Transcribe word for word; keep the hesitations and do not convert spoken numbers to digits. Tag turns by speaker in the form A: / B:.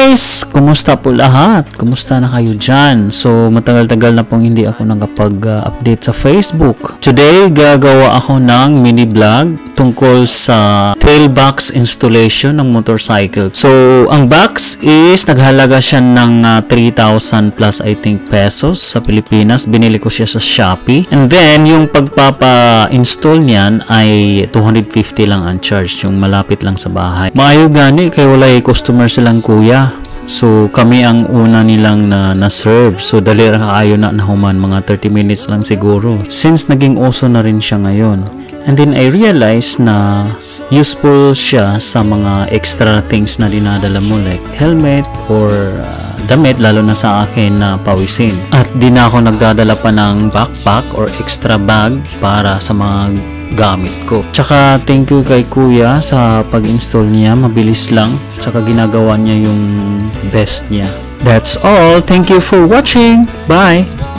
A: guys! Kumusta po lahat? Kumusta na kayo dyan? So, matagal-tagal na pong hindi ako nakapag-update sa Facebook. Today, gagawa ako ng mini vlog tungkol sa tailbox installation ng motorcycle. So, ang box is naghalaga siya ng uh, three thousand plus I think pesos sa Pilipinas. Binili ko siya sa Shopee. And then, yung pagpapa-install niyan ay two hundred fifty lang ang charge, yung malapit lang sa bahay. Maayo gani kay walay customer silang kuya. So kami ang una nilang na na-serve. So dali ra kaayo na nahuman, mga thirty minutes lang siguro. Since naging uso na rin siya ngayon. And then I realized na useful siya sa mga extra things na dinadala mo like helmet or uh, damit, lalo na sa akin na pawisin. At di na ako nagdadala pa ng backpack or extra bag para sa mga gamit ko. Tsaka thank you kay kuya sa pag-install niya, mabilis lang, tsaka ginagawa niya yung best niya. That's all. Thank you for watching. Bye!